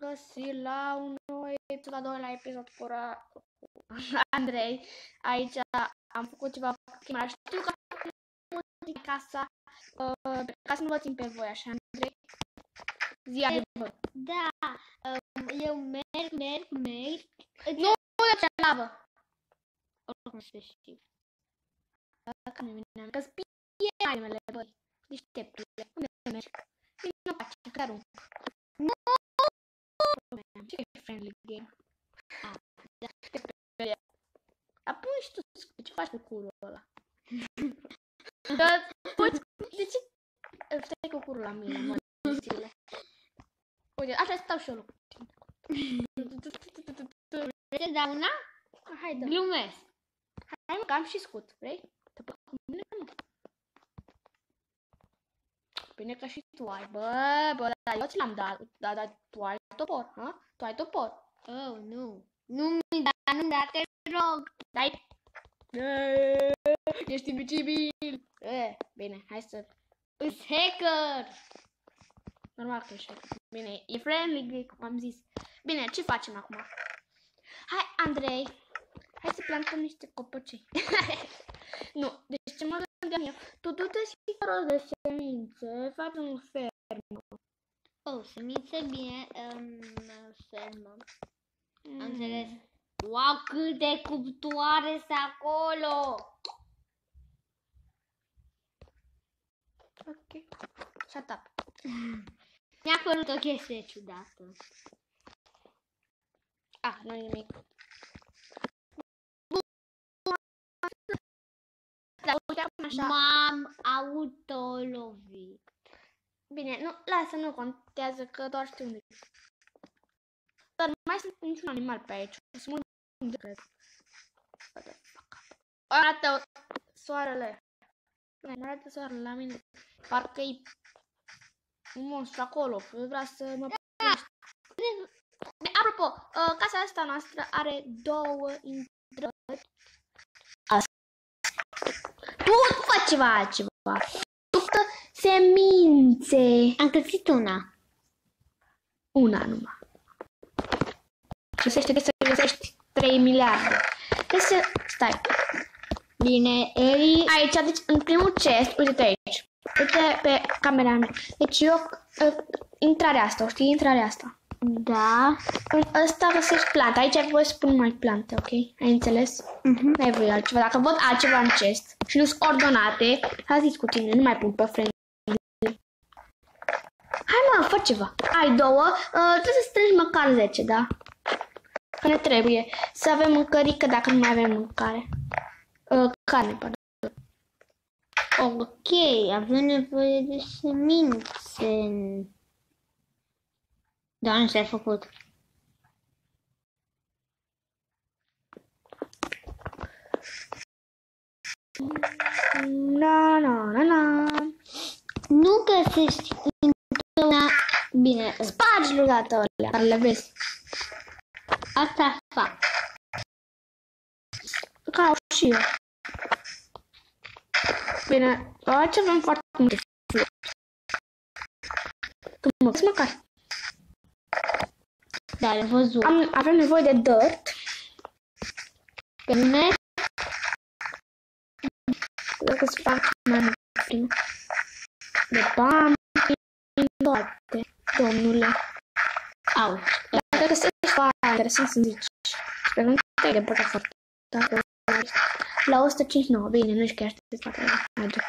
găsit la un nou episod, la doilea episod cu Andrei. Aici am făcut ceva cu camera. Știu că muzica casa, ca să nu vă țin pe voi așa, Andrei. Zi adevăr. Da, eu merg. Nu ce lavă. Oricum să știu. Că nu vine, că spie animele, băi. Deșteptule. Unde mergi? Vino pace, că arunc. Nu! Ce e friendly game? Da. Apoi și tu, ce faci cu curul ăla? De ce stai cu curul la mine, mă, zile? Uite, așa stau și eu lucru. Vrei să dau una? Hai, dă. Glumesc. Hai, mă, că am și scut, vrei? Te plac cu mine, mă. Bine că și tu ai, bă, dar eu ți l-am dat, dar tu ai topor, ha? Tu ai topor. Oh, nu. Nu-mi da, te rog. Dai. Ești invicibil. Bine, hai să... Îs hacker. Normal că ești hacker. Bine, e friendly, cum am zis. Bine, ce facem acum? Hai, Andrei. Hai să plantăm niște copăcei. Nu, deci ce mă gândeam eu? Tu du-te și rost de semințe, faci un fermă. Oh, semințe bine, fermă. Am înțeles. Wow, câte cuptoare sunt acolo! Ok, shut up. Mi-a părut o chestie ciudată. Nu e nimic. Așa. M-am autolovit. Bine, nu, lasă, nu contează că doar știu unde. Dar mai sunt niciun animal pe aici. O să mă unde cred. Arată soarele. Mă arată soarele la mine. Parcă-i un monstru acolo. Vrea să mă primești. Apropo, casa asta noastră are 2 intrări. Tu faci ceva altceva. După semințe. Am găsit una. Una numai. Găsești 3 miliarde. Stai. Bine, aici, deci, în primul chest, uite aici. Uite pe camera mea. Deci intrarea asta, o știi? Intrarea asta. Da. În ăsta găsești plante. Aici voi spun numai plante, ok? Ai înțeles? N-ai voi altceva. Dacă văd altceva în chest și nu sunt ordonate, hai zis cu tine, nu mai pun pe friend. Hai mă, fă ceva. Ai 2, trebuie să strângi măcar 10, da? Că ne trebuie să avem mâncărică dacă nu mai avem mâncare. Carne, pardon. Ok, avem nevoie de semințe. Da, nu s-a făcut. Na. Nu găsești întotdeauna... Bine, spargi odată alea care le vezi. Asta fac. Ca și eu. Bine, aici avem foarte multe flori. Tu mă vezi măcar? Da, le văzut. Avem nevoie de dirt. Bine. Dacă îți fac mai mult prima. De bani, toate, domnule. Au. Dacă găsești foarte interesant să zici. Sper că nu te-ai de băgat foarte. La 159, bine, nu știu că aștept foarte merge.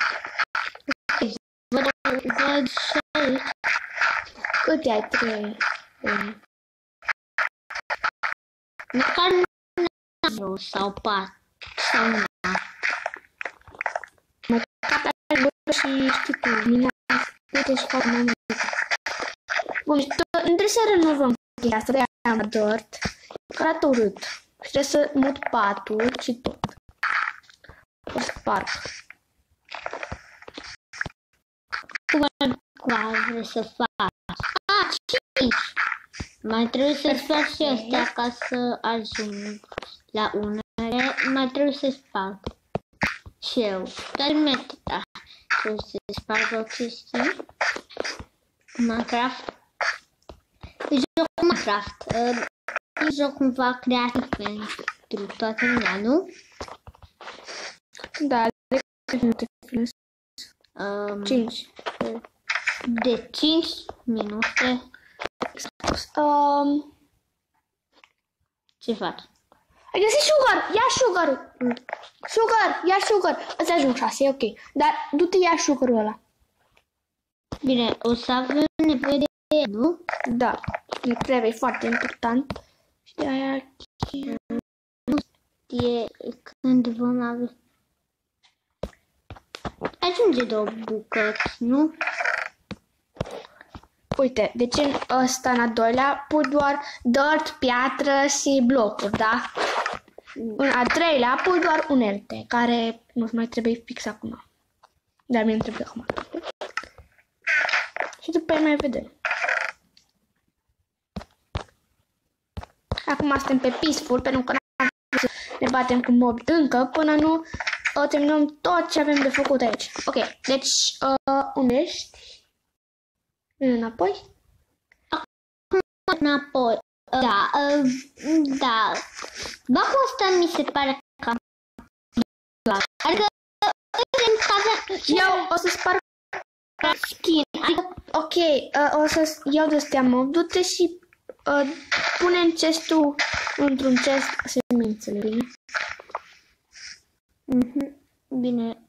Văd și aici. Cât ai? 3? Măcar nu sau 4 sau 1. Măcar ai băgat și știi tu, mine uite și fac mai mult. Bun, și trebuie să renovăm chestia asta, de-aia am dirt. Că arată urât. Și trebuie să mut patul și tot. O sparg. Cum vrei să faci? 5! Mai trebuie să fac și astea ca să ajung la unele. Mai trebuie să sparg. Și eu. Dar meta. Trebuie să sparg o chestie. Minecraft. Joc Minecraft. E joc cumva creativ pentru toată lumea, nu? Da, de minute filmez. 5. De 5 minute. Ce faci? Ai găsit sugar! Ia sugar! Sugar! Ia sugar! Îți ajung 6, e ok. Dar du-te, ia sugarul ăla. Bine, o să avem nevoie de el, nu? Da, ne trebuie, foarte important. Și de aia... E când vom avea... Ajunge 2 bucăți, nu? Uite, deci în ăsta, în al doilea, pui doar dirt, piatră și blocuri, da? În al treilea, pui doar unelte, care nu-ți mai trebuie fix acum. Dar mie îmi trebuie acum. Și după aia mai vedem. Acum suntem pe peaceful, pentru că ne batem cu mobi încă, până nu terminăm tot ce avem de făcut aici. Ok, deci, unde ești? Vine înapoi? Înapoi. Da, da. Bacul ăsta mi se pare cam... Adică... Eu o să sparg skin. Adică... Ok, o să iau de-astea mob, du-te și pune în chestul, într-un chest, semințele, bine? Bine.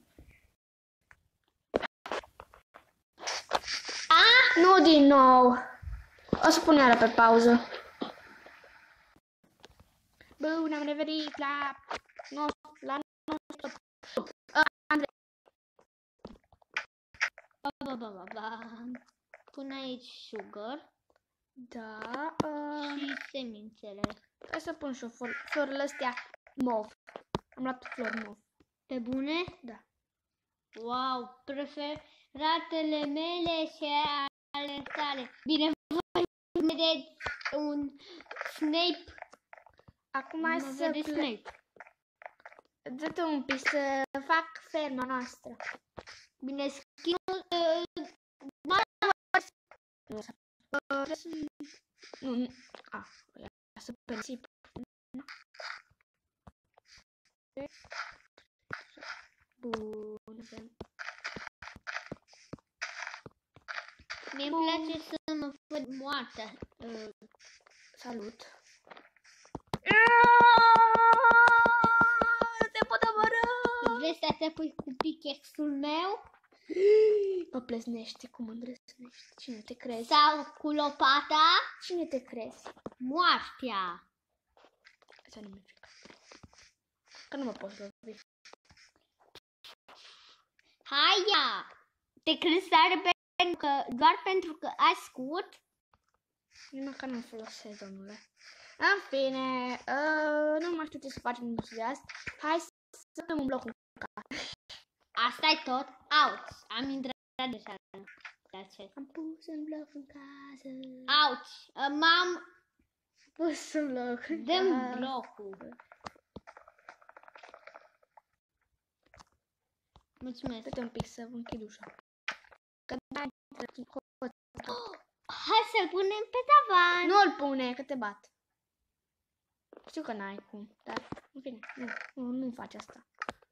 Nu din nou! O să pun iară pe pauză. Bun, am revenit la nostru. Andrei. Pun aici sugar. Da. Și semințele. Hai să pun și florile astea mov. Am luat flori mov. Pe bune? Da. Wow, preferatele mele și ale tale. Bine, voi vedeți un Snape. Acum hai să Snape. dă-te un pic să fac ferma noastră. Bine, skin-ul... Nu. Să persip. Bun. Mie îmi place să mă văd moartă. Salut. Te pot omorâ! Vrei să te pui cu pickaxe-ul meu? Mă plesnește, cum îndrăznești. Cine te crezi? Sau cu lopata? Cine te crezi? Moartea. Asta nu merge. Că nu mă poți lovi. Haia! Te crezi tare doar pentru că ai scut? Eu măcar nu folosesc, domnule. În fine, nu mai știu ce să facem în de azi. Hai să dăm un bloc în casă. Asta e tot? Out! Am intrat deja. Am pus un bloc în casă. Out! M-am Pus un bloc în dăm casă. blocul. Mulțumesc. Dă-te un pic să vă închid ușa. Că Hai să-l punem pe tavan. nu-l pune, că te bat. Știu că n-ai cum, dar în fine, nu faci asta.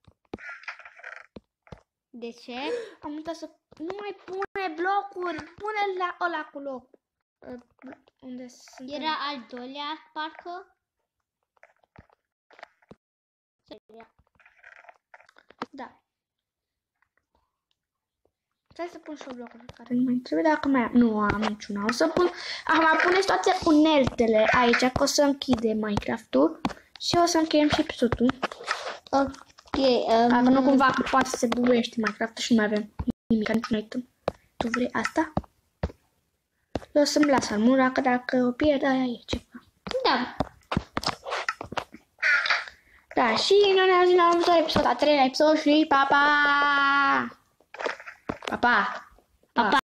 De ce? Am uitat să... Nu mai pune blocuri, pune la ăla cu loc. Unde sunt? Era al doilea, parcă? Da. Hai să pun și o blocuri care nu mai trebuie, dacă mai am. Nu am niciuna. O să pun... Acum puneți toate uneltele aici, că o să închide Minecraft-ul și o să încheiem și episodul. Ok. Dacă nu cumva că poate să se bubuiește Minecraft și nu mai avem nimic, niciun item. Tu vrei asta? Eu o să-mi las armura, că dacă o pierd, aia e ceva. Da. Da, și noi ne auzim la următorul episod, a 3-lea episod și pa, pa! Pa, pa!